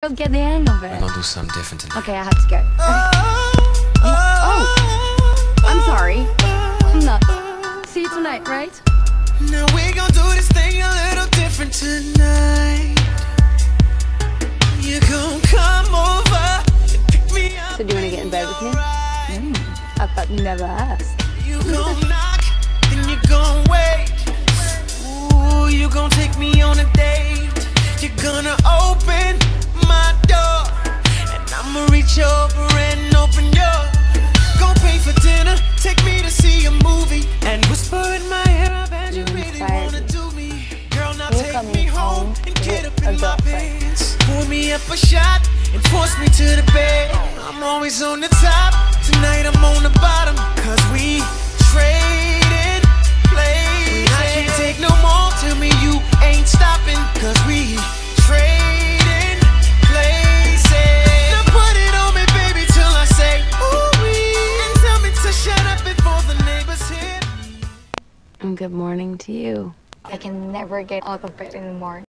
I'll get the hang of it. We're gonna do something different tonight. Okay, I have to go. Oh, I'm sorry. I'm not. See you tonight, right? Now we gon' do this thing a little different tonight. You gon' come over and pick me up. So do you want to get in bed with me? I thought you never asked. You gon' knock, then you gon' wait. Ooh, you gon' take me on a date. You're gonna open my door, and I'ma reach over and open yours. Gon' pay for dinner, take me to see a movie, and whisper in my ear, I bet you really wanna do me. Girl, now take me home and get up in my pants. Pour me up a shot and force me to the bed. I'm always on the top, tonight I'm on the bottom, cause we trading places. I can't take no more, tell me you ain't stopping, cause we trading places. Now put it on me, baby, till I say ooh-wee, and tell me to shut up before the neighbors hear. And good morning to you. I can never get out of bed anymore.